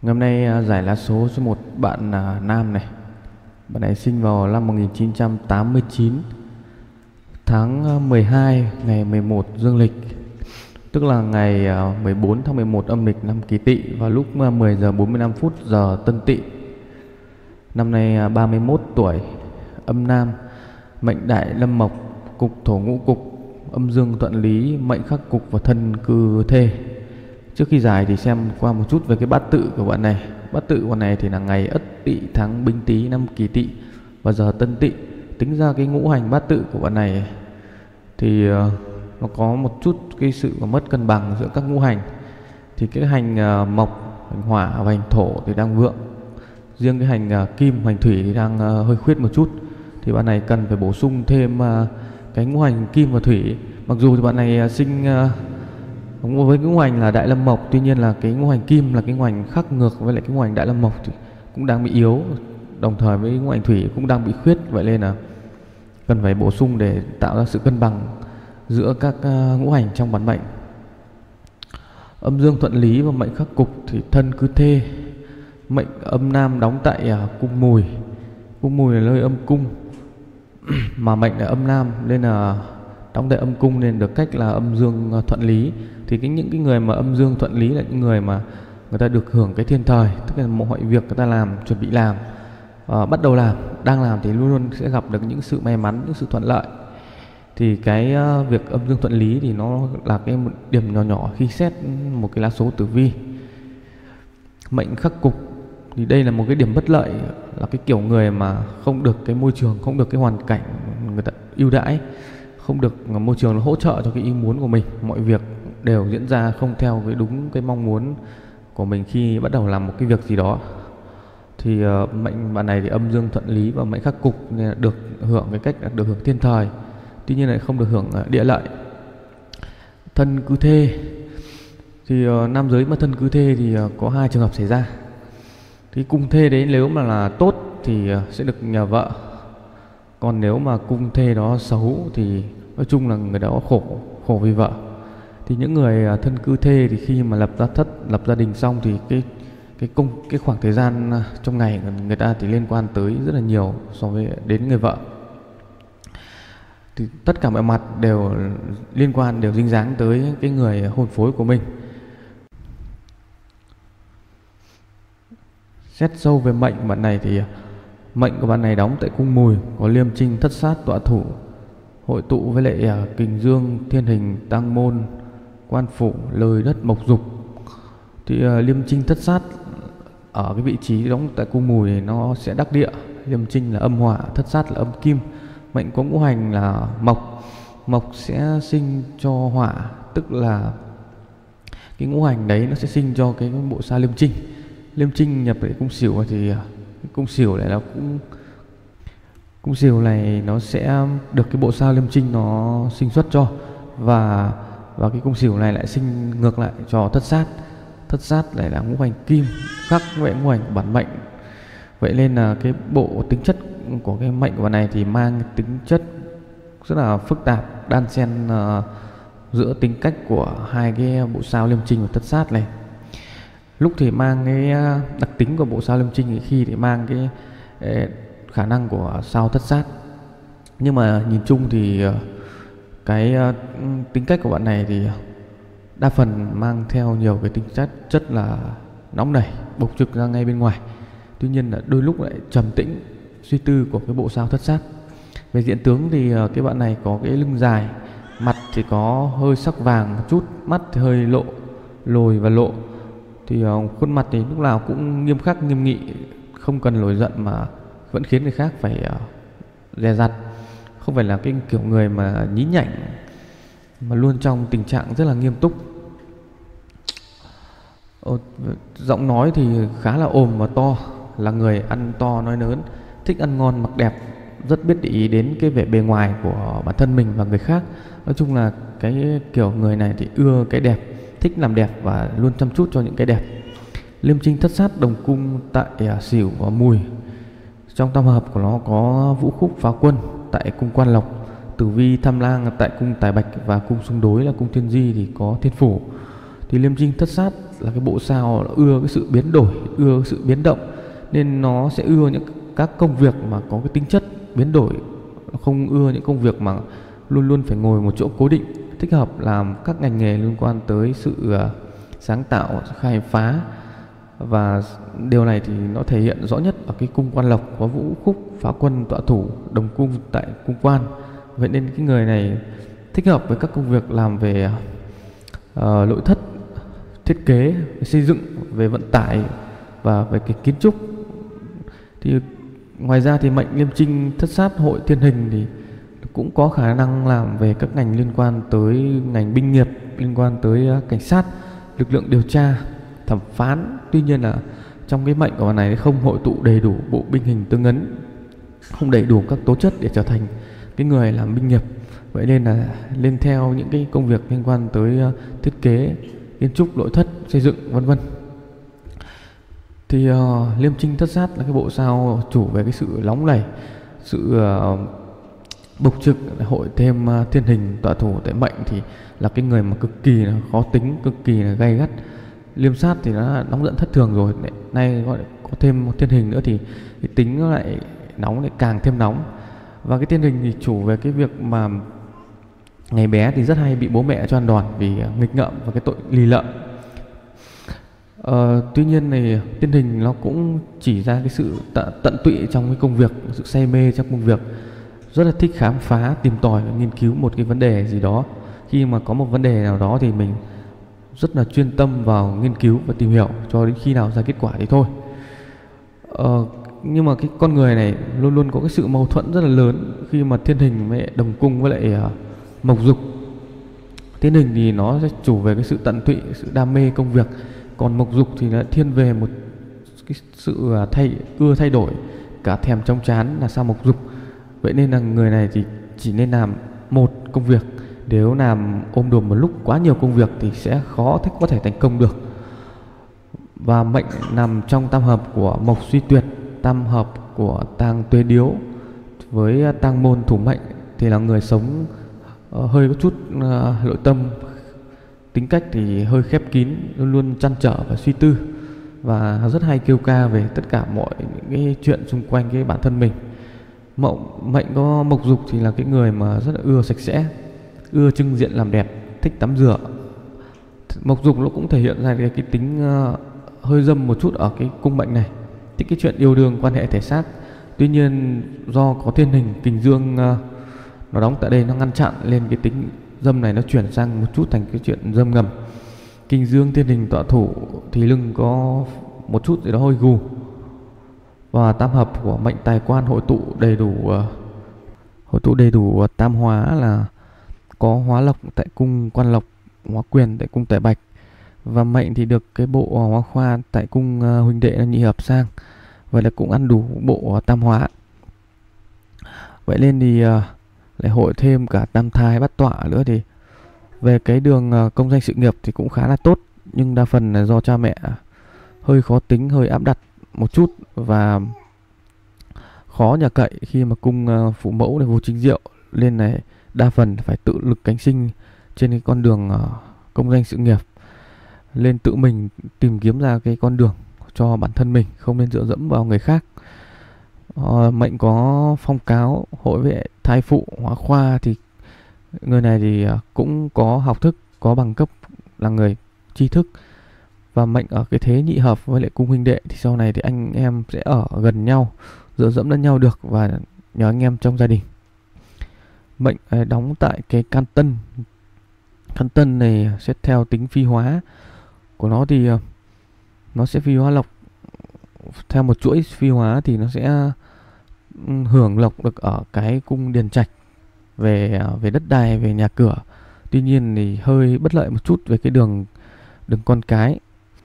Ngày hôm nay giải lá số cho một bạn nam này. Bạn này sinh vào năm 1989, tháng 12 ngày 11 dương lịch, tức là ngày 14 tháng 11 âm lịch năm Kỷ Tỵ, vào lúc 10 giờ 45 phút giờ Tân Tỵ. Năm nay 31 tuổi, âm nam, mệnh Đại Lâm Mộc, cục Thổ Ngũ Cục, âm dương Thuận Lý, mệnh Khắc Cục và thân cư Thê. Trước khi giải thì xem qua một chút về cái bát tự của bạn này. Bát tự của bạn này thì là ngày Ất Tỵ, tháng Bính Tý, năm Kỷ Tỵ và giờ Tân Tỵ. Tính ra cái ngũ hành bát tự của bạn này thì nó có một chút cái sự mất cân bằng giữa các ngũ hành. Thì cái hành mộc, hành hỏa và hành thổ thì đang vượng. Riêng cái hành kim, hành thủy thì đang hơi khuyết một chút. Thì bạn này cần phải bổ sung thêm cái ngũ hành kim và thủy. Mặc dù thì bạn này sinh với cái ngũ hành là Đại Lâm Mộc, tuy nhiên là cái ngũ hành kim là cái ngũ hành khắc ngược với lại cái ngũ hành Đại Lâm Mộc thì cũng đang bị yếu, đồng thời với ngũ hành thủy cũng đang bị khuyết, vậy nên là cần phải bổ sung để tạo ra sự cân bằng giữa các ngũ hành trong bản mệnh. Âm dương Thuận Lý và mệnh Khắc Cục thì thân cư Thê, mệnh âm nam đóng tại cung Mùi. Cung Mùi là nơi âm cung mà mệnh là âm nam nên là đóng tại âm cung, nên được cách là âm dương thuận lý. Thì những cái người mà âm dương thuận lý là những người mà người ta được hưởng cái thiên thời, tức là mọi việc người ta làm, chuẩn bị làm, bắt đầu làm, đang làm thì luôn luôn sẽ gặp được những sự may mắn, những sự thuận lợi. Thì cái việc âm dương thuận lý thì nó là cái điểm nhỏ nhỏ khi xét một cái lá số tử vi. Mệnh Khắc Cục thì đây là một cái điểm bất lợi, là cái kiểu người mà không được cái môi trường, không được cái hoàn cảnh người ta ưu đãi, không được môi trường hỗ trợ cho cái ý muốn của mình, mọi việc đều diễn ra không theo cái đúng cái mong muốn của mình khi bắt đầu làm một cái việc gì đó. Thì mệnh bạn này thì âm dương thuận lý và mệnh Khắc Cục nên được hưởng cái cách là được hưởng thiên thời, tuy nhiên lại không được hưởng địa lợi. Thân cư Thê thì nam giới mà thân cư Thê thì có hai trường hợp xảy ra. Thì cung Thê đấy nếu mà là tốt thì sẽ được nhờ vợ, còn nếu mà cung Thê đó xấu thì nói chung là người đó khổ vì vợ. Thì những người thân cư Thê thì khi mà lập ra thất, lập gia đình xong thì cái khoảng thời gian trong ngày người ta thì liên quan tới rất là nhiều so với đến người vợ. Thì tất cả mọi mặt đều liên quan, đều dính dáng tới cái người hôn phối của mình. Xét sâu về mệnh bạn này thì mệnh của bạn này đóng tại cung Mùi, có Liêm Trinh Thất Sát tọa thủ, hội tụ với lại Kình Dương, Thiên Hình, Tăng Môn, Quan Phủ, Lời Đất, Mộc Dục. Thì Liêm Trinh Thất Sát ở cái vị trí đóng tại cung Mùi thì nó sẽ đắc địa. Liêm Trinh là âm hỏa, Thất Sát là âm kim. Mệnh có ngũ hành là mộc, mộc sẽ sinh cho hỏa, tức là cái ngũ hành đấy nó sẽ sinh cho cái bộ sao Liêm Trinh. Liêm Trinh nhập để cung Sửu thì cung Sửu này là cung Sửu này nó sẽ được cái bộ sao Liêm Trinh nó sinh xuất cho, và cái cung Sửu này lại sinh ngược lại cho Thất Sát. Thất Sát lại là ngũ hành kim khắc với ngũ hành bản mệnh, vậy nên là cái bộ tính chất của cái mệnh của bạn này thì mang tính chất rất là phức tạp, đan xen giữa tính cách của hai cái bộ sao Liêm Trinh và Thất Sát này. Lúc thì mang cái đặc tính của bộ sao Liêm Trinh, khi thì mang cái khả năng của sao Thất Sát. Nhưng mà nhìn chung thì cái tính cách của bạn này thì đa phần mang theo nhiều cái tính chất rất là nóng nảy, bộc trực ra ngay bên ngoài. Tuy nhiên là đôi lúc lại trầm tĩnh, suy tư của cái bộ sao Thất Sát. Về diện tướng thì cái bạn này có cái lưng dài, mặt thì có hơi sắc vàng một chút, mắt thì hơi lồi và lộ. Thì khuôn mặt thì lúc nào cũng nghiêm khắc, nghiêm nghị, không cần nổi giận mà vẫn khiến người khác phải dè dặt. Không phải là cái kiểu người mà nhí nhảnh, mà luôn trong tình trạng rất là nghiêm túc. Giọng nói thì khá là ồm và to, là người ăn to nói lớn, thích ăn ngon mặc đẹp, rất biết để ý đến cái vẻ bề ngoài của bản thân mình và người khác. Nói chung là cái kiểu người này thì ưa cái đẹp, thích làm đẹp và luôn chăm chút cho những cái đẹp. Liêm Trinh Thất Sát đồng cung tại Sửu và Mùi. Trong tam hợp của nó có Vũ Khúc Phá Quân tại cung Quan Lộc, Tử Vi Tham Lang tại cung Tài Bạch, và cung xung đối là cung Thiên Di thì có Thiên Phủ. Thì Liêm Trinh Thất Sát là cái bộ sao ưa cái sự biến đổi, ưa cái sự biến động, nên nó sẽ ưa những các công việc mà có cái tính chất biến đổi, không ưa những công việc mà luôn luôn phải ngồi một chỗ cố định, thích hợp làm các ngành nghề liên quan tới sự sáng tạo, khai phá. Và điều này thì nó thể hiện rõ nhất ở cái cung Quan Lộc có Vũ Khúc Phá Quân tọa thủ đồng cung tại cung Quan. Vậy nên cái người này thích hợp với các công việc làm về nội thất, thiết kế, xây dựng, về vận tải và về cái kiến trúc. Thì ngoài ra thì mệnh Liêm Trinh Thất Sát Hội Thiên Hình thì cũng có khả năng làm về các ngành liên quan tới ngành binh nghiệp, liên quan tới cảnh sát, lực lượng điều tra, thẩm phán. Tuy nhiên là trong cái mệnh của bạn này không hội tụ đầy đủ bộ binh hình tương ấn, không đầy đủ các tố chất để trở thành cái người làm binh nghiệp. Vậy nên là lên theo những cái công việc liên quan tới thiết kế, kiến trúc, nội thất, xây dựng vân vân. Thì Liêm Trinh Thất Sát là cái bộ sao chủ về cái sự nóng nảy, sự bộc trực. Hội thêm Thiên Hình tọa thủ tại mệnh thì là cái người mà cực kỳ là khó tính, cực kỳ là gay gắt. Liêm Sát thì nó nóng giận thất thường rồi, nay gọi có thêm Thiên Hình nữa thì cái tính nó lại nóng, lại càng thêm nóng. Và cái Thiên Hình thì chủ về cái việc mà ngày bé thì rất hay bị bố mẹ cho ăn đòn vì nghịch ngợm và cái tội lì lợm. Tuy nhiên này Thiên Hình nó cũng chỉ ra cái sự tận tụy trong cái công việc, sự say mê trong công việc, rất là thích khám phá, tìm tòi, nghiên cứu một cái vấn đề gì đó. Khi mà có một vấn đề nào đó thì mình rất là chuyên tâm vào nghiên cứu và tìm hiểu cho đến khi nào ra kết quả thì thôi. Nhưng mà cái con người này luôn luôn có cái sự mâu thuẫn rất là lớn khi mà Thiên Hình với đồng cung với lại Mộc Dục. Thiên Hình thì nó sẽ chủ về cái sự tận tụy, sự đam mê công việc, còn Mộc Dục thì nó thiên về một cái sự ưa thay đổi, cả thèm trong chán là sao Mộc Dục. Vậy nên là người này thì chỉ nên làm một công việc. Nếu làm ôm đồm một lúc quá nhiều công việc thì sẽ khó có thể thành công được. Và mệnh nằm trong tam hợp của Mộc Suy Tuyệt, tam hợp của Tang Tuế Điếu với Tang Môn thủ mệnh thì là người sống hơi có chút nội tâm, tính cách thì hơi khép kín, luôn luôn trăn trở và suy tư, và rất hay kêu ca về tất cả mọi những cái chuyện xung quanh cái bản thân mình. Mệnh có Mộc Dục thì là cái người mà rất là ưa sạch sẽ, ưa trưng diện làm đẹp, thích tắm rửa. Mộc Dục nó cũng thể hiện ra cái tính hơi dâm một chút ở cái cung mệnh này, thích cái chuyện yêu đương, quan hệ thể xác. Tuy nhiên do có Thiên Hình kình dương nó đóng tại đây, nó ngăn chặn lên cái tính dâm này, nó chuyển sang một chút thành cái chuyện dâm ngầm. Kình dương Thiên Hình tọa thủ thì lưng có một chút gì đó hơi gù. Và tam hợp của mệnh Tài Quan hội tụ đầy đủ tam hóa, là có hóa lộc tại cung Quan Lộc, hóa quyền tại cung Tể Bạch, và mệnh thì được cái bộ hóa khoa tại cung huynh đệ là nhị hợp sang. Vậy là cũng ăn đủ bộ tam hóa. Vậy nên thì lại hội thêm cả tam thai bát tọa nữa, thì về cái đường công danh sự nghiệp thì cũng khá là tốt. Nhưng đa phần là do cha mẹ hơi khó tính, hơi áp đặt một chút và khó nhà cậy khi mà cung phụ mẫu này vô chính diệu, nên này đa phần phải tự lực cánh sinh trên cái con đường công danh sự nghiệp, nên tự mình tìm kiếm ra cái con đường cho bản thân mình, không nên dựa dẫm vào người khác. Mệnh có phong cáo hội với thai phụ hóa khoa thì người này thì cũng có học thức, có bằng cấp, là người tri thức. Và mệnh ở cái thế nhị hợp với lại cung huynh đệ thì sau này thì anh em sẽ ở gần nhau, dựa dẫm lẫn nhau được và nhờ anh em trong gia đình. Mệnh đóng tại cái can tân. Can tân này sẽ theo tính phi hóa của nó thì nó sẽ phi hóa lộc theo một chuỗi phi hóa, thì nó sẽ hưởng lộc được ở cái cung điền trạch về đất đai, về nhà cửa. Tuy nhiên thì hơi bất lợi một chút về cái đường con cái.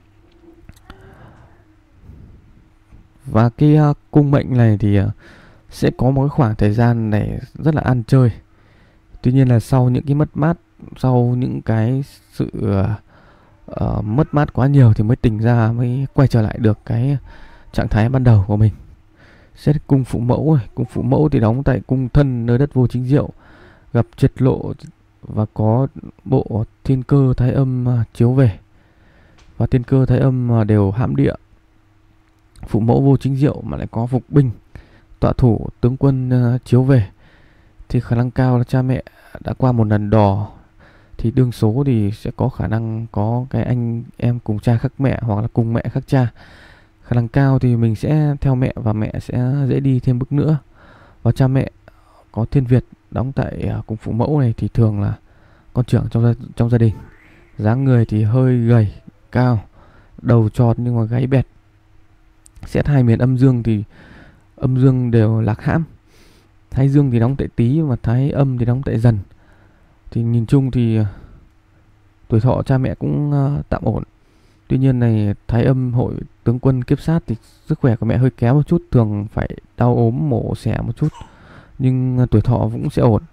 Và cái cung mệnh này thì sẽ có một cái khoảng thời gian này rất là ăn chơi. Tuy nhiên là sau những cái mất mát, sau những cái sự mất mát quá nhiều thì mới tỉnh ra, mới quay trở lại được cái trạng thái ban đầu của mình. Xét cung phụ mẫu này, cung phụ mẫu thì đóng tại cung thân, nơi đất vô chính diệu, gặp triệt lộ và có bộ thiên cơ thái âm chiếu về. và tiên cơ thái âm đều hãm địa. Phụ mẫu vô chính diệu mà lại có phục binh, tọa thủ tướng quân chiếu về, thì khả năng cao là cha mẹ đã qua một lần đò, thì đương số thì sẽ có khả năng có cái anh em cùng cha khác mẹ hoặc là cùng mẹ khác cha. Khả năng cao thì mình sẽ theo mẹ và mẹ sẽ dễ đi thêm bước nữa. Và cha mẹ có thiên Việt đóng tại cùng phụ mẫu này thì thường là con trưởng trong gia đình. Dáng người thì hơi gầy, cao, đầu tròn nhưng mà gáy bẹt. Xét hai miền âm dương thì âm dương đều lạc hãm. Thái dương thì đóng tại Tý và thái âm thì đóng tại Dần. Thì nhìn chung thì tuổi thọ cha mẹ cũng tạm ổn. Tuy nhiên này thái âm hội tướng quân kiếp sát thì sức khỏe của mẹ hơi kém một chút, thường phải đau ốm mổ xẻ một chút, nhưng tuổi thọ cũng sẽ ổn.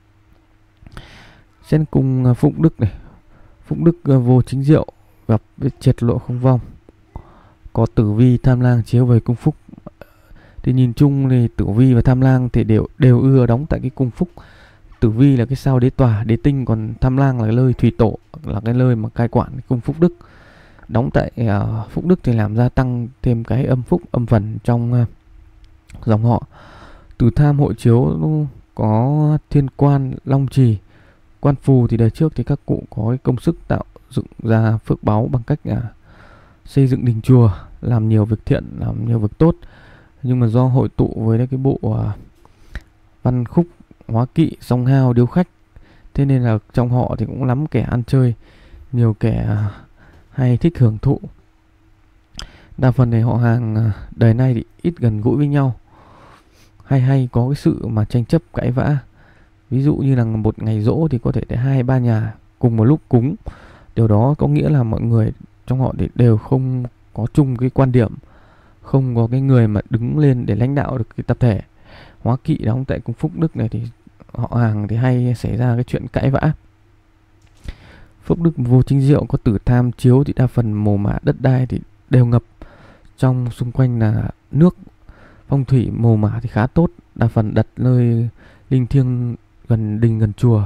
Xen cùng Phụng Đức này, Phụng Đức vô chính diệu, gặp triệt lộ không vong, có tử vi tham lang chiếu về cung phúc. Thì nhìn chung thì tử vi và tham lang thì đều ưa đóng tại cái cung phúc. Tử vi là cái sao đế tòa, đế tinh, còn tham lang là cái nơi thủy tổ, là cái nơi mà cai quản cái cung phúc đức. Đóng tại phúc đức thì làm gia tăng thêm cái âm phúc âm phần trong dòng họ. Tử tham hội chiếu có thiên quan, long trì, quan phù, thì đời trước thì các cụ có cái công sức tạo dựng ra phước báu bằng cách xây dựng đình chùa, làm nhiều việc thiện, làm nhiều việc tốt. Nhưng mà do hội tụ với cái bộ văn khúc, hóa kỵ, song hao, điếu khách, thế nên là trong họ thì cũng lắm kẻ ăn chơi, nhiều kẻ hay thích hưởng thụ. Đa phần này họ hàng đời nay thì ít gần gũi với nhau, hay có cái sự mà tranh chấp cãi vã. Ví dụ như là một ngày giỗ thì có thể để 2-3 nhà cùng một lúc cúng. Điều đó có nghĩa là mọi người trong họ thì đều không có chung cái quan điểm, không có cái người mà đứng lên để lãnh đạo được cái tập thể. Hóa kỵ đóng tại cung phúc đức này thì họ hàng thì hay xảy ra cái chuyện cãi vã. Phúc đức vô chính diệu có tử tham chiếu thì đa phần mồ mả đất đai thì đều ngập trong xung quanh là nước. Phong thủy mồ mả thì khá tốt, đa phần đặt nơi linh thiêng gần đình gần chùa.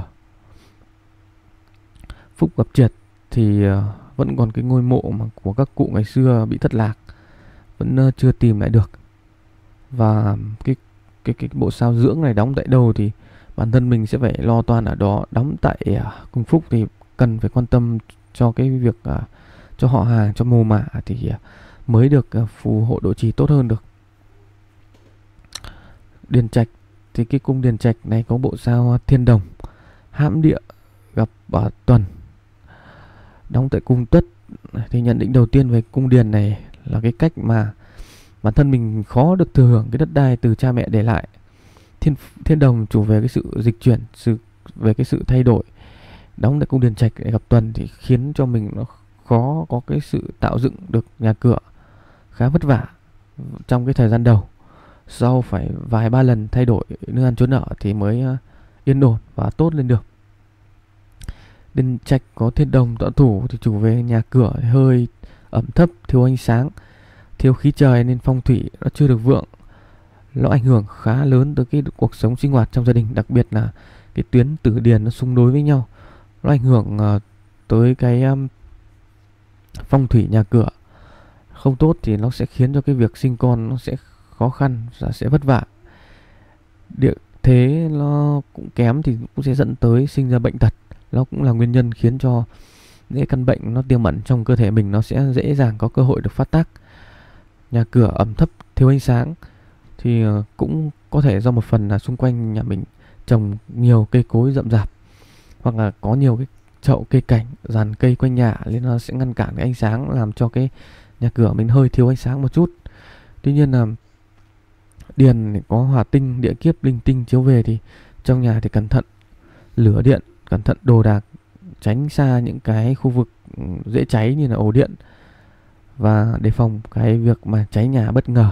Phúc gặp triệt thì vẫn còn cái ngôi mộ mà của các cụ ngày xưa bị thất lạc, vẫn chưa tìm lại được. Và cái bộ sao dưỡng này đóng tại đâu thì bản thân mình sẽ phải lo toan ở đó. Đóng tại cung phúc thì cần phải quan tâm cho cái việc cho họ hàng, cho mồ mả thì mới được phù hộ độ trì tốt hơn được. Điền trạch thì cái cung điền trạch này có bộ sao thiên đồng, hãm địa, gặp tuần, đóng tại cung tuất. Thì nhận định đầu tiên về cung điền này là cái cách mà bản thân mình khó được thừa hưởng cái đất đai từ cha mẹ để lại. Thiên đồng chủ về cái sự dịch chuyển, về cái sự thay đổi. Đóng tại cung điền trạch để gặp tuần thì khiến cho mình nó khó có cái sự tạo dựng được nhà cửa, khá vất vả trong cái thời gian đầu. Sau phải vài ba lần thay đổi nơi ăn chốn ở thì mới yên ổn và tốt lên được. Điền trạch có thiên đồng tọa thủ thì chủ về nhà cửa hơi ẩm thấp, thiếu ánh sáng, thiếu khí trời nên phong thủy nó chưa được vượng. Nó ảnh hưởng khá lớn tới cái cuộc sống sinh hoạt trong gia đình, đặc biệt là cái tuyến tử điền nó xung đối với nhau. Nó ảnh hưởng tới cái phong thủy nhà cửa không tốt thì nó sẽ khiến cho cái việc sinh con nó sẽ khó khăn và sẽ vất vả. Địa thế nó cũng kém thì cũng sẽ dẫn tới sinh ra bệnh tật. Nó cũng là nguyên nhân khiến cho những căn bệnh nó tiềm ẩn trong cơ thể mình nó sẽ dễ dàng có cơ hội được phát tác. Nhà cửa ẩm thấp, thiếu ánh sáng thì cũng có thể do một phần là xung quanh nhà mình trồng nhiều cây cối rậm rạp, hoặc là có nhiều cái chậu cây cảnh, dàn cây quanh nhà nên nó sẽ ngăn cản cái ánh sáng, làm cho cái nhà cửa mình hơi thiếu ánh sáng một chút. Tuy nhiên là điền có hỏa tinh, địa kiếp, linh tinh chiếu về thì trong nhà thì cẩn thận lửa điện, cẩn thận đồ đạc, tránh xa những cái khu vực dễ cháy như là ổ điện, và đề phòng cái việc mà cháy nhà bất ngờ.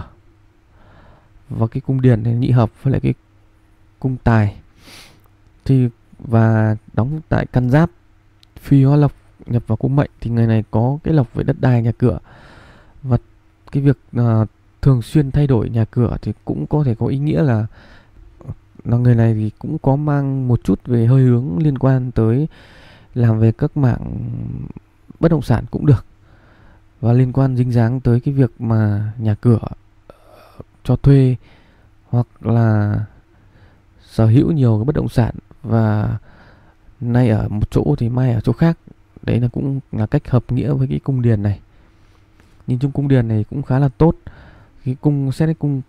Và cái cung điền này nhị hợp với lại cái cung tài thì và đóng tại căn giáp, phi hóa lộc nhập vào cung mệnh thì người này có cái lộc về đất đai, nhà cửa. Và cái việc thường xuyên thay đổi nhà cửa thì cũng có thể có ý nghĩa là người này thì cũng có mang một chút về hơi hướng liên quan tới làm về các mảng bất động sản cũng được. và liên quan dính dáng tới cái việc mà nhà cửa cho thuê hoặc là sở hữu nhiều cái bất động sản, và nay ở một chỗ thì mai ở chỗ khác. Đấy là cũng là cách hợp nghĩa với cái cung điền này. Nhìn chung cung điền này cũng khá là tốt. Cái cung xét đến cung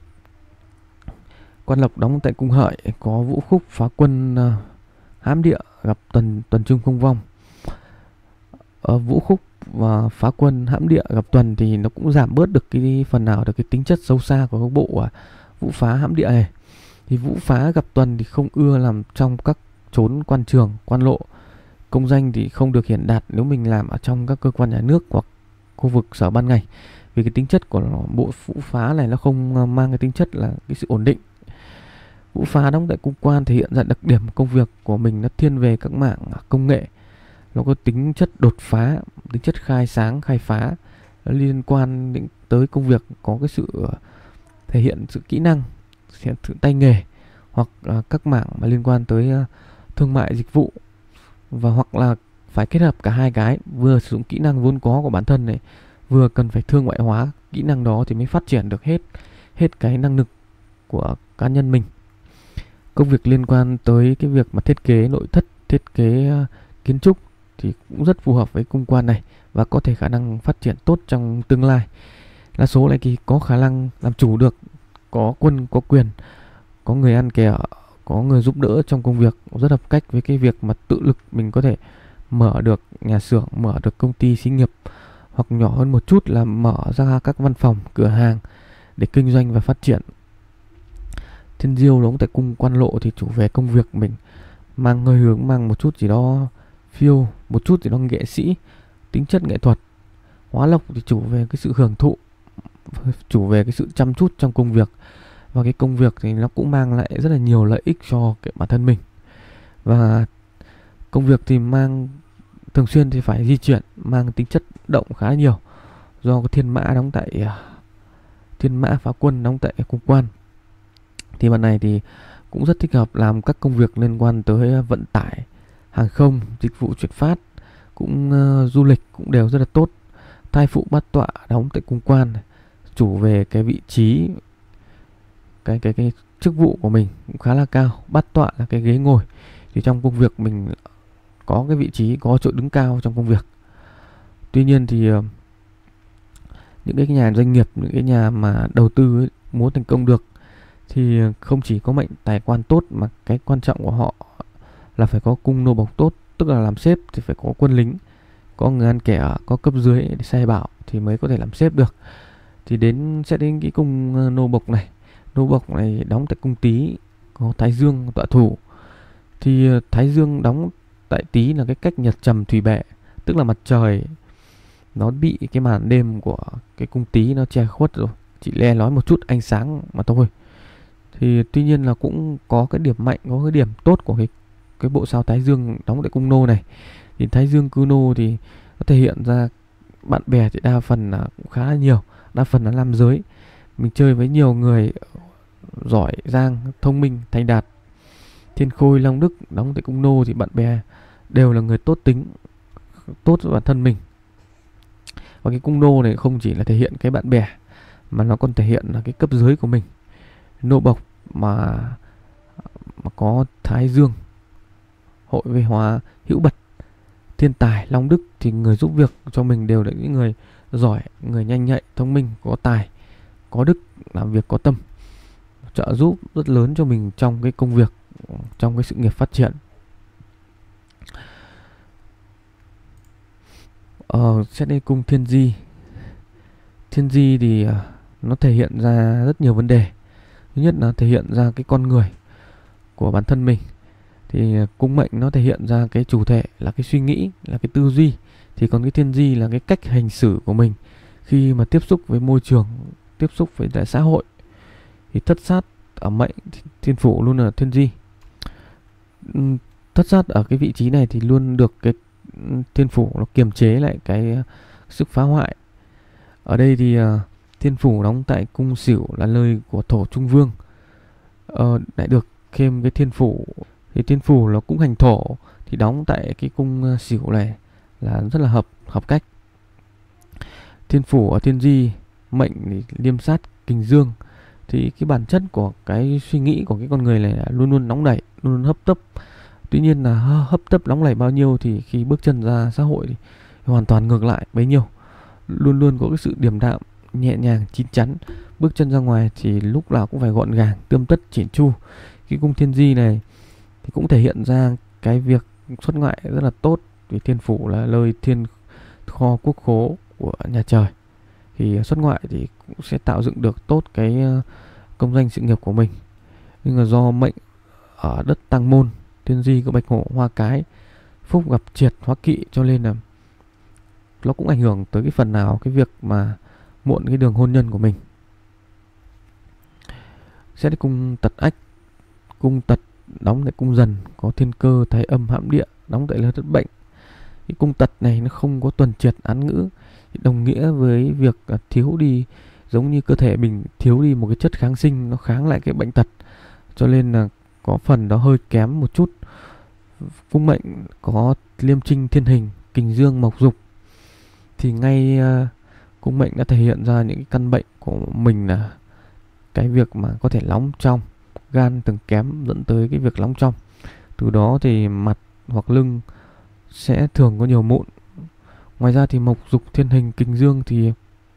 Quan Lộc đóng tại cung Hợi, có Vũ Khúc phá quân hãm địa, gặp tuần trưng không vong. Ở Vũ Khúc và phá quân hãm địa gặp tuần thì nó cũng giảm bớt được cái phần nào được cái tính chất xấu xa của các bộ Vũ phá hãm địa này. Thì Vũ phá gặp tuần thì không ưa làm trong các chốn quan trường, quan lộ. Công danh thì không được hiển đạt nếu mình làm ở trong các cơ quan nhà nước hoặc khu vực sở ban ngành, vì cái tính chất của bộ Vũ phá này nó không mang cái tính chất là cái sự ổn định. Vũ phá đóng tại cung Quan thể hiện ra đặc điểm công việc của mình nó thiên về các mảng công nghệ, nó có tính chất đột phá, tính chất khai sáng, khai phá, nó liên quan đến tới công việc, có cái sự thể hiện sự kỹ năng, thể hiện sự tay nghề, hoặc các mảng mà liên quan tới thương mại dịch vụ, và hoặc là phải kết hợp cả hai cái, vừa sử dụng kỹ năng vốn có của bản thân này, vừa cần phải thương mại hóa kỹ năng đó thì mới phát triển được hết cái năng lực của cá nhân mình. Công việc liên quan tới cái việc mà thiết kế nội thất, thiết kế kiến trúc thì cũng rất phù hợp với cung Quan này và có thể khả năng phát triển tốt trong tương lai. Đa số lại thì có khả năng làm chủ được, có quân, có quyền, có người ăn kẻ ở, có người giúp đỡ trong công việc, rất hợp cách với cái việc mà tự lực mình có thể mở được nhà xưởng, mở được công ty xí nghiệp, hoặc nhỏ hơn một chút là mở ra các văn phòng, cửa hàng để kinh doanh và phát triển. Thiên Diêu đóng tại cung Quan Lộ thì chủ về công việc mình mang hơi hướng, mang một chút gì đó phiêu, một chút gì đó nghệ sĩ, tính chất nghệ thuật. Hóa Lộc thì chủ về cái sự hưởng thụ, chủ về cái sự chăm chút trong công việc, và cái công việc thì nó cũng mang lại rất là nhiều lợi ích cho cái bản thân mình. Và công việc thì mang thường xuyên thì phải di chuyển, mang tính chất động khá nhiều, do có Thiên Mã đóng tại Thiên Mã phá quân đóng tại cung Quan. Thì bạn này thì cũng rất thích hợp làm các công việc liên quan tới vận tải, hàng không, dịch vụ chuyển phát, cũng du lịch cũng đều rất là tốt. Thai phụ bát tọa đóng tại cung Quan, chủ về cái vị trí, cái chức vụ của mình cũng khá là cao. Bát tọa là cái ghế ngồi, thì trong công việc mình có cái vị trí, có chỗ đứng cao trong công việc. Tuy nhiên thì những cái nhà doanh nghiệp, những cái nhà mà đầu tư ấy, muốn thành công được thì không chỉ có mệnh tài quan tốt, mà cái quan trọng của họ là phải có cung nô bộc tốt. Tức là làm sếp thì phải có quân lính, có người ăn kẻ ở, có cấp dưới để sai bảo thì mới có thể làm sếp được. Thì sẽ đến cái cung nô bộc này. Nô bộc này đóng tại cung Tý, có Thái Dương tọa thủ. Thì Thái Dương đóng tại Tý là cái cách nhật trầm thủy bệ, tức là mặt trời nó bị cái màn đêm của cái cung Tý nó che khuất rồi, chỉ le lói một chút ánh sáng mà thôi. Thì tuy nhiên là cũng có cái điểm mạnh, có cái điểm tốt của cái bộ sao Thái Dương đóng tại cung nô này. Thì Thái Dương cư nô thì nó thể hiện ra bạn bè thì đa phần là cũng khá là nhiều, đa phần là nam giới. Mình chơi với nhiều người giỏi giang, thông minh, thành đạt. Thiên Khôi Long Đức đóng tại cung nô thì bạn bè đều là người tốt tính, tốt với bản thân mình. Và cái cung nô này không chỉ là thể hiện cái bạn bè, mà nó còn thể hiện là cái cấp dưới của mình. Nô bộc mà có Thái Dương hội về hóa hữu bật, thiên tài Long Đức thì người giúp việc cho mình đều là những người giỏi, người nhanh nhạy, thông minh, có tài, có đức, làm việc có tâm, trợ giúp rất lớn cho mình trong cái công việc, trong cái sự nghiệp phát triển. Xét đến cung Thiên Di. Thiên Di thì nó thể hiện ra rất nhiều vấn đề. Thứ nhất là thể hiện ra cái con người của bản thân mình. Thì cung mệnh nó thể hiện ra cái chủ thể là cái suy nghĩ, là cái tư duy. Thì còn cái Thiên Di là cái cách hành xử của mình khi mà tiếp xúc với môi trường, tiếp xúc với đại xã hội. Thì thất sát ở mệnh thiên phủ luôn là Thiên Di. Thất sát ở cái vị trí này thì luôn được cái thiên phủ nó kiềm chế lại cái sức phá hoại. Ở đây thì thiên phủ đóng tại cung Sửu là nơi của thổ Trung Vương. Lại được thêm cái thiên phủ, thì thiên phủ nó cũng hành thổ, thì đóng tại cái cung Sửu này là rất là hợp cách. thiên phủ ở thiên di mệnh thì liêm sát kình dương, thì cái bản chất của cái suy nghĩ của cái con người này là luôn luôn nóng nảy, luôn luôn hấp tấp. Tuy nhiên là hấp tấp nóng nảy bao nhiêu thì khi bước chân ra xã hội thì hoàn toàn ngược lại bấy nhiêu. Luôn luôn có cái sự điềm đạm, nhẹ nhàng, chín chắn. Bước chân ra ngoài thì lúc nào cũng phải gọn gàng, tươm tất, chỉn chu. Cái cung thiên di này thì cũng thể hiện ra cái việc xuất ngoại rất là tốt, vì thiên phủ là nơi thiên kho quốc khố của nhà trời. Thì xuất ngoại thì cũng sẽ tạo dựng được tốt cái công danh sự nghiệp của mình. Nhưng mà do mệnh ở đất Tăng Môn, thiên di có bạch hổ hoa cái, phúc gặp triệt hóa kỵ, cho nên là nó cũng ảnh hưởng tới cái phần nào cái việc mà muộn cái đường hôn nhân của mình. Xét cung tật ách, cung tật đóng tại cung dần, có thiên cơ thái âm hãm địa, đóng tại nơi thất bệnh. Cái cung tật này nó không có tuần triệt án ngữ, đồng nghĩa với việc thiếu đi, giống như cơ thể mình thiếu đi một cái chất kháng sinh, nó kháng lại cái bệnh tật, cho nên là có phần đó hơi kém một chút. Cung mệnh có liêm trinh thiên hình, kình dương mộc dục, thì ngay cung mệnh đã thể hiện ra những cái căn bệnh của mình là cái việc mà có thể nóng trong, gan từng kém dẫn tới cái việc nóng trong. Từ đó thì mặt hoặc lưng sẽ thường có nhiều mụn. Ngoài ra thì mộc dục thiên hình kình dương thì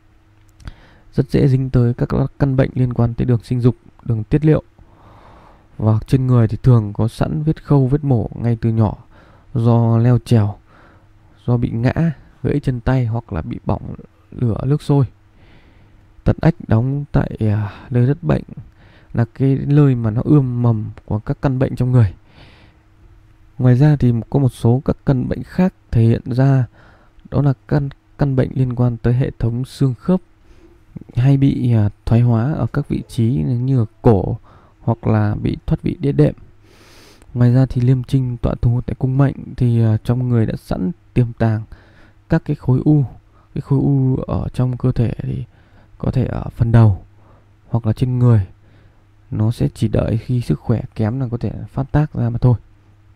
rất dễ dính tới các căn bệnh liên quan tới đường sinh dục, đường tiết niệu. Và trên người thì thường có sẵn vết khâu, vết mổ ngay từ nhỏ, do leo trèo, do bị ngã, gãy chân tay hoặc là bị bỏng lửa nước sôi. Tật ách đóng tại nơi đất bệnh, là cái nơi mà nó ươm mầm của các căn bệnh trong người. Ngoài ra thì có một số các căn bệnh khác thể hiện ra, đó là căn bệnh liên quan tới hệ thống xương khớp, hay bị thoái hóa ở các vị trí như ở cổ, hoặc là bị thoát vị đĩa đệm. Ngoài ra thì liêm trinh tọa thủ tại cung mệnh thì trong người đã sẵn tiềm tàng các cái khối u. Cái khối u ở trong cơ thể thì có thể ở phần đầu hoặc là trên người, nó sẽ chỉ đợi khi sức khỏe kém là có thể phát tác ra mà thôi.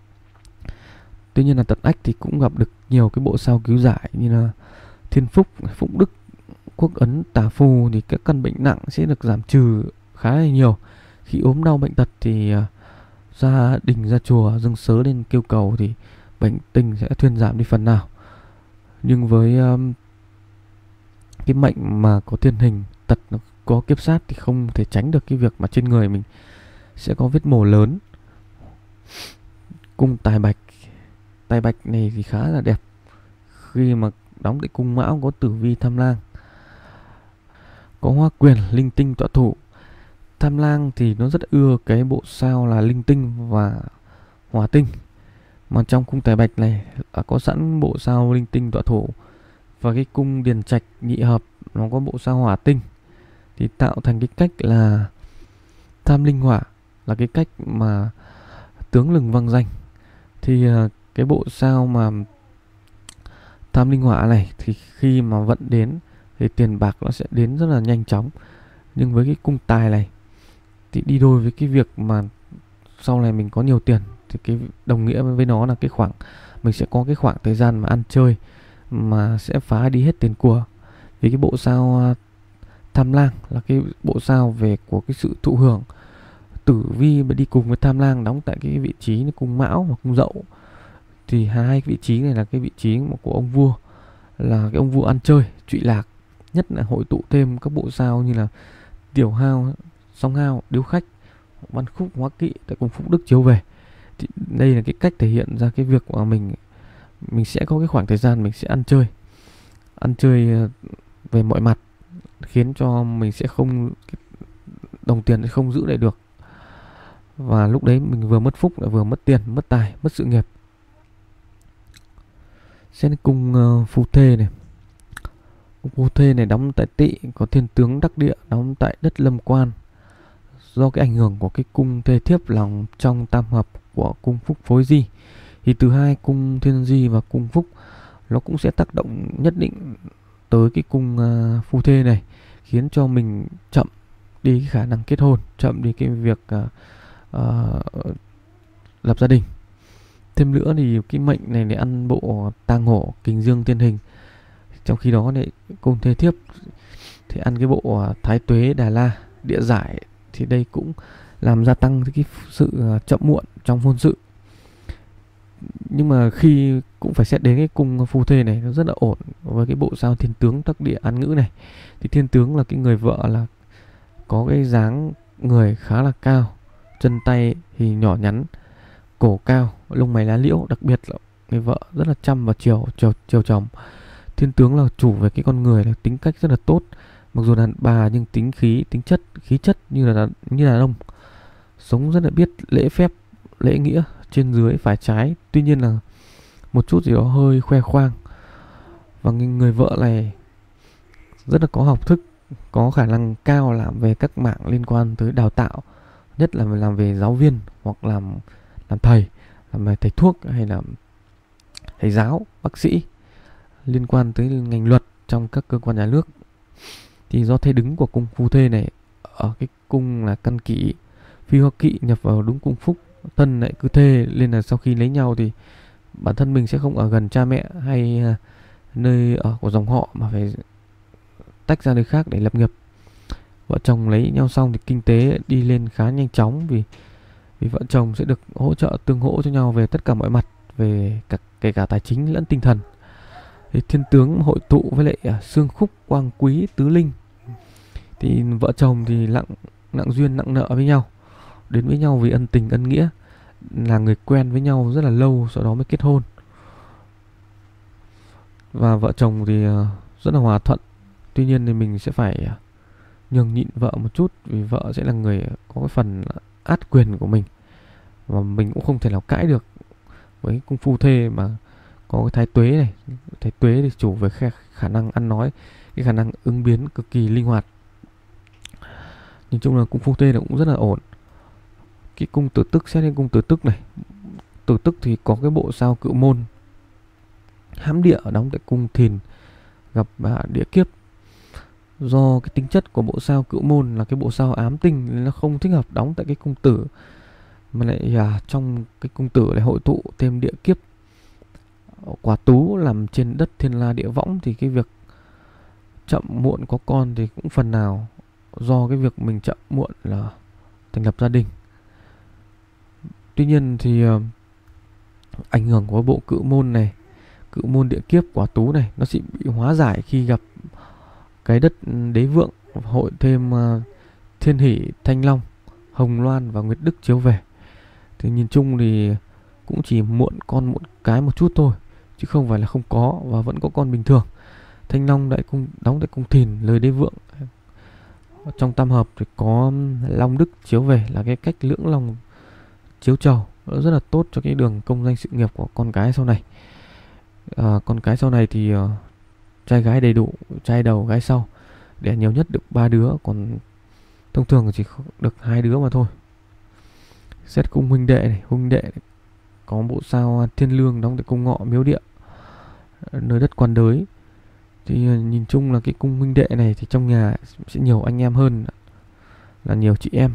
Tuy nhiên là tật ách thì cũng gặp được nhiều cái bộ sao cứu giải như là thiên phúc, phụng đức, quốc ấn, tả phù, thì các căn bệnh nặng sẽ được giảm trừ khá là nhiều. Khi ốm đau bệnh tật thì gia đình, ra chùa dâng sớ lên kêu cầu thì bệnh tình sẽ thuyên giảm đi phần nào. Nhưng với cái mệnh mà có thiên hình tật, nó có kiếp sát thì không thể tránh được cái việc mà trên người mình sẽ có vết mổ lớn. Cung tài bạch, tài bạch này thì khá là đẹp, khi mà đóng tại cung mão có tử vi tham lang, có hoa quyền linh tinh tọa thủ. Tham lang thì nó rất ưa cái bộ sao là linh tinh và hỏa tinh, mà trong cung tài bạch này có sẵn bộ sao linh tinh tọa thủ, và cái cung điền trạch nhị hợp nó có bộ sao hỏa tinh, thì tạo thành cái cách là tham linh hỏa, là cái cách mà tướng lừng vang danh. Thì cái bộ sao mà tham linh hỏa này thì khi mà vận đến thì tiền bạc nó sẽ đến rất là nhanh chóng. Nhưng với cái cung tài này thì đi đôi với cái việc mà sau này mình có nhiều tiền, thì cái đồng nghĩa với nó là cái khoảng mình sẽ có cái khoảng thời gian mà ăn chơi mà sẽ phá đi hết tiền của. Vì cái bộ sao tham lang là cái bộ sao về của cái sự thụ hưởng. Tử vi mà đi cùng với tham lang đóng tại cái vị trí cung mão và cung dậu, thì hai vị trí này là cái vị trí của ông vua, là cái ông vua ăn chơi trụy lạc, nhất là hội tụ thêm các bộ sao như là tiểu hao, song hao, điếu khách, văn khúc, hóa kỵ tại cung phúc đức chiếu về. Thì đây là cái cách thể hiện ra cái việc mà mình sẽ có cái khoảng thời gian mình sẽ ăn chơi về mọi mặt, khiến cho mình sẽ không, đồng tiền sẽ không giữ lại được, và lúc đấy mình vừa mất phúc lại vừa mất tiền, mất tài, mất sự nghiệp. Xem cung phù thê này, cung phù thê này đóng tại Tỵ, có thiên tướng đắc địa đóng tại đất Lâm Quan. Do cái ảnh hưởng của cái cung thê thiếp lòng trong tam hợp của cung phúc phối di, thì từ hai cung thiên di và cung phúc nó cũng sẽ tác động nhất định tới cái cung phù thê này, khiến cho mình chậm đi cái khả năng kết hôn, chậm đi cái việc lập gia đình. Thêm nữa thì cái mệnh này để ăn bộ tang hổ kình dương thiên hình, Trong khi đó này cung Thế Thiếp thì ăn cái bộ Thái Tuế Đà La Địa Giải, thì đây cũng làm gia tăng cái sự chậm muộn trong hôn sự. Nhưng mà khi cũng phải xét đến cái cung Phu Thê này nó rất là ổn với cái bộ sao Thiên Tướng Đắc Địa Án Ngữ này. Thì Thiên Tướng là cái người vợ là có cái dáng người khá là cao, chân tay thì nhỏ nhắn, cổ cao, lông mày lá liễu, đặc biệt là người vợ rất là chăm và chiều chồng. Thiên Tướng là chủ về cái con người, là tính cách rất là tốt, mặc dù đàn bà nhưng tính khí chất như là đàn ông, sống rất là biết lễ phép, lễ nghĩa, trên dưới phải trái. Tuy nhiên là một chút gì đó hơi khoe khoang. Và người vợ này rất là có học thức, có khả năng cao làm về các mảng liên quan tới đào tạo, nhất là làm về giáo viên hoặc làm thầy, làm về thầy thuốc hay là thầy giáo, bác sĩ, liên quan tới ngành luật trong các cơ quan nhà nước. Thì do thế đứng của cung Phu Thê này ở cái cung là Căn Kỷ, Phi Hoa Kỵ nhập vào đúng cung Phúc Thân lại cứ thê, nên là sau khi lấy nhau thì bản thân mình sẽ không ở gần cha mẹ hay nơi ở của dòng họ, mà phải tách ra nơi khác để lập nghiệp. Vợ chồng lấy nhau xong thì kinh tế đi lên khá nhanh chóng, vì vợ chồng sẽ được tương hỗ cho nhau về tất cả mọi mặt, về kể cả tài chính lẫn tinh thần. Thì Thiên Tướng hội tụ với lại Xương Khúc, Quang Quý, Tứ Linh, thì vợ chồng thì nặng duyên nặng nợ với nhau, đến với nhau vì ân tình ân nghĩa, là người quen với nhau rất là lâu, sau đó mới kết hôn. Và vợ chồng thì rất là hòa thuận. Tuy nhiên thì mình sẽ phải nhường nhịn vợ một chút, vì vợ sẽ là người có cái phần át quyền của mình, và mình cũng không thể nào cãi được với cung Phu Thê mà có cái Thái Tuế này. Thái Tuế thì chủ về khả năng ăn nói, cái khả năng ứng biến cực kỳ linh hoạt. Nhìn chung là cung Phu Thê là cũng rất là ổn. Cái cung Tử Tức, xét lên cung Tử Tức này, Tử Tức thì có cái bộ sao Cự Môn hám địa đóng tại cung Thìn, gặp địa kiếp. Do cái tính chất của bộ sao Cự Môn là cái bộ sao ám tinh nên nó không thích hợp đóng tại cái cung Tử, mà lại trong cái cung Tử lại hội tụ thêm địa kiếp Quả Tú làm trên đất Thiên La Địa Võng, thì cái việc chậm muộn có con thì cũng phần nào do cái việc mình chậm muộn là thành lập gia đình. Tuy nhiên thì ảnh hưởng của bộ Cự Môn này, Cự Môn địa kiếp Quả Tú này, nó sẽ bị hóa giải khi gặp cái đất Đế Vượng, hội thêm Thiên Hỷ, Thanh Long, Hồng Loan và Nguyệt Đức chiếu về. Thì nhìn chung thì cũng chỉ muộn con một cái một chút thôi, chứ không phải là không có, và vẫn có con bình thường. Thanh Long đóng tại cung Thìn, lời Đế Vượng. Trong tam hợp thì có Long Đức chiếu về, là cái cách lưỡng long chiếu trầu, rất là tốt cho cái đường công danh sự nghiệp của con cái sau này. Con cái sau này thì trai gái đầy đủ, trai đầu gái sau, đẻ nhiều nhất được 3 đứa, còn thông thường chỉ được 2 đứa mà thôi. Xét cung huynh đệ này, có bộ sao Thiên Lương đóng tại cung Ngọ Miếu Địa, nơi đất Quan Đới. Thì nhìn chung là cái cung huynh đệ này thì trong nhà sẽ nhiều anh em hơn là nhiều chị em,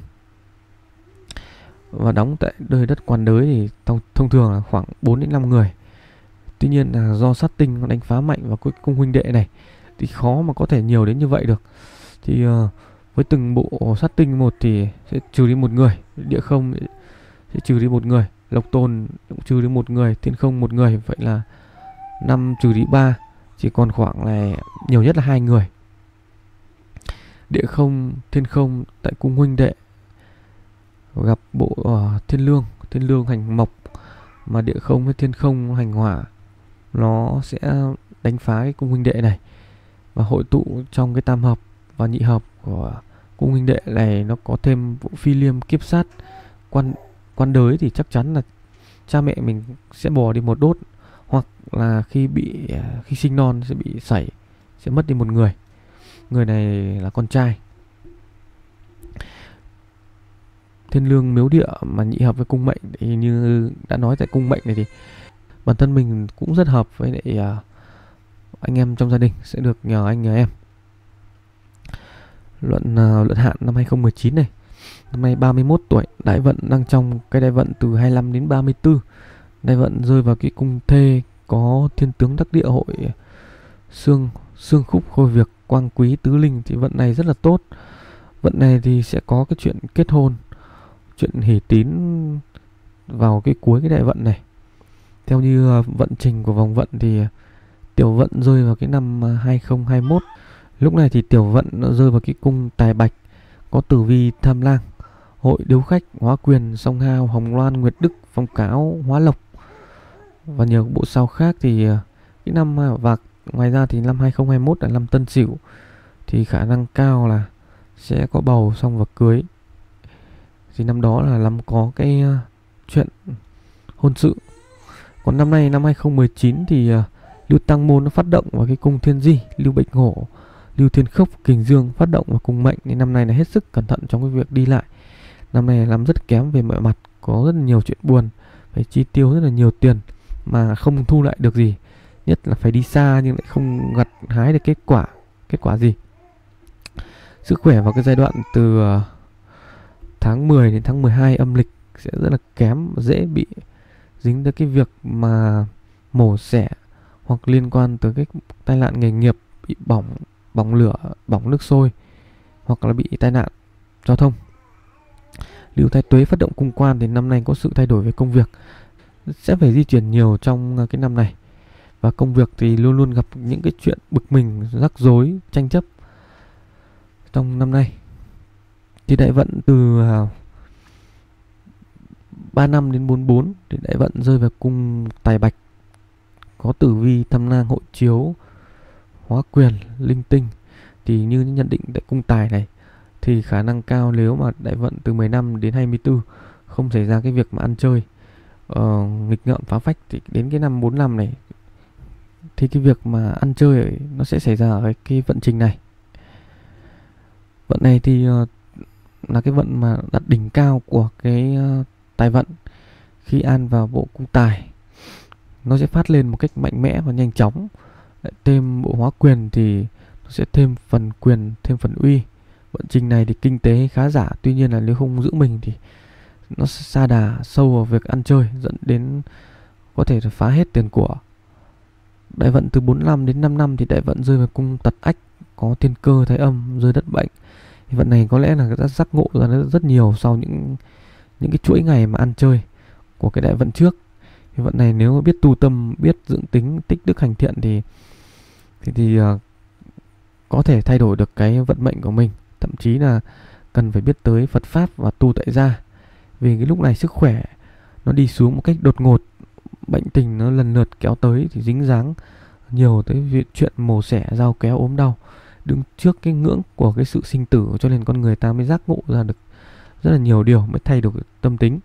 và đóng tại nơi đất Quan Đới thì thông thường là khoảng 4 đến 5 người. Tuy nhiên là do sát tinh nó đánh phá mạnh vào cái cung huynh đệ này thì khó mà có thể nhiều đến như vậy được. Thì với từng bộ sát tinh một thì sẽ trừ đi một người, Địa Không sẽ trừ đi một người, Lộc Tồn cũng trừ đi một người, Thiên Không một người, vậy là 5 trừ đi 3, chỉ còn khoảng là nhiều nhất là 2 người. Địa Không, Thiên Không tại cung huynh đệ gặp bộ Thiên Lương hành mộc, mà Địa Không với Thiên Không hành hỏa, nó sẽ đánh phá cái cung huynh đệ này và hội tụ trong cái tam hợp và nhị hợp của cung huynh đệ này. Nó có thêm vụ Phi Liêm kiếp sát Quan Đới, thì chắc chắn là cha mẹ mình sẽ bỏ đi một đốt, hoặc là khi sinh non sẽ bị sảy, sẽ mất đi một người này là con trai. Thiên Lương Miếu Địa mà nhị hợp với cung mệnh thì như đã nói, tại cung mệnh này thì bản thân mình cũng rất hợp với lại anh em trong gia đình, sẽ được nhờ anh nhờ em. Luận hạn năm 2019 này, năm nay 31 tuổi, đại vận đang trong cái đại vận từ 25 đến 34. Đại vận rơi vào cái cung Thê, có Thiên Tướng Đắc Địa hội xương xương khúc khôi việc quang quý tứ linh, thì vận này rất là tốt. Vận này thì sẽ có cái chuyện kết hôn, chuyện hỷ tín vào cái cuối cái đại vận này. Theo như vận trình của vòng vận thì tiểu vận rơi vào cái năm 2021. Lúc này thì tiểu vận nó rơi vào cái cung tài bạch, có tử vi tham lang, hội điếu khách, hóa quyền, song hao, hồng loan, nguyệt đức, phong cáo, hóa lộc và nhiều bộ sao khác. Thì cái năm và ngoài ra thì năm 2021 là năm Tân Sửu, thì khả năng cao là sẽ có bầu xong và cưới. Thì năm đó là năm có cái chuyện hôn sự. Còn năm nay năm 2019 thì Lưu Tăng Môn nó phát động vào cái cung Thiên Di, Lưu Bạch Hổ, Lưu Thiên Khốc, Kình Dương phát động vào cung mệnh, nên năm nay là hết sức cẩn thận trong cái việc đi lại. Năm nay làm rất kém về mọi mặt, có rất nhiều chuyện buồn, phải chi tiêu rất là nhiều tiền mà không thu lại được gì, nhất là phải đi xa nhưng lại không gặt hái được kết quả gì. Sức khỏe vào cái giai đoạn từ tháng 10 đến tháng 12 âm lịch sẽ rất là kém, dễ bị dính tới cái việc mà mổ xẻ hoặc liên quan tới cái tai nạn nghề nghiệp, bị bỏng lửa, bỏng nước sôi, hoặc là bị tai nạn giao thông. Lưu Thái Tuế phát động cung quan thì năm nay có sự thay đổi về công việc, sẽ phải di chuyển nhiều trong cái năm này, và công việc thì luôn luôn gặp những cái chuyện bực mình, rắc rối, tranh chấp trong năm nay. Thì đại vận từ 35 đến 44 thì đại vận rơi vào cung tài bạch, có tử vi tham lang, hội chiếu, hóa quyền, linh tinh. Thì như nhận định tại cung tài này thì khả năng cao nếu mà đại vận từ 15 đến 24 không xảy ra cái việc mà ăn chơi nghịch ngợm phá phách, thì đến cái năm 45 này thì cái việc mà ăn chơi ấy, nó sẽ xảy ra ở cái vận trình này. Vận này thì là cái vận mà đặt đỉnh cao của cái tài vận. Khi an vào bộ cung tài, nó sẽ phát lên một cách mạnh mẽ và nhanh chóng. Lại thêm bộ hóa quyền thì nó sẽ thêm phần quyền, thêm phần uy. Vận trình này thì kinh tế khá giả, tuy nhiên là nếu không giữ mình thì nó sẽ sa đà sâu vào việc ăn chơi, dẫn đến có thể là phá hết tiền của. Đại vận từ 45 đến 5 năm thì đại vận rơi vào cung tật ách, có thiên cơ thái âm, rơi đất bệnh. Thì vận này có lẽ là đã giác ngộ ra rất nhiều sau những cái chuỗi ngày mà ăn chơi của cái đại vận trước. Thì vận này nếu biết tu tâm, biết dưỡng tính, tích đức hành thiện thì có thể thay đổi được cái vận mệnh của mình. Thậm chí là cần phải biết tới Phật Pháp và tu tại gia. Vì cái lúc này sức khỏe nó đi xuống một cách đột ngột, bệnh tình nó lần lượt kéo tới, thì dính dáng nhiều tới việc chuyện mổ xẻ, dao kéo, ốm đau, đứng trước cái ngưỡng của cái sự sinh tử, cho nên con người ta mới giác ngộ ra được rất là nhiều điều, mới thay đổi tâm tính.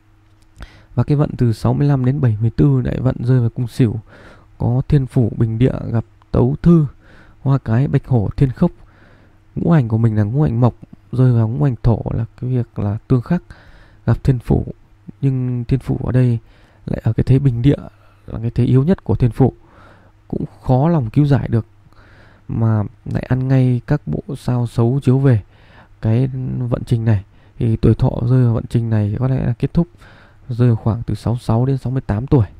Và cái vận từ 65 đến 74 đại vận rơi vào cung Sửu, có thiên phủ bình địa, gặp tấu thư, hoa cái, bạch hổ, thiên khốc. Ngũ hành của mình là ngũ hành mộc, rơi vào ngũ hành thổ là cái việc là tương khắc, gặp thiên phủ. Nhưng thiên phủ ở đây lại ở cái thế bình địa, là cái thế yếu nhất của thiên phủ, cũng khó lòng cứu giải được, mà lại ăn ngay các bộ sao xấu chiếu về cái vận trình này. Thì tuổi thọ rơi vào vận trình này có lẽ là kết thúc rơi vào khoảng từ 66 đến 68 tuổi.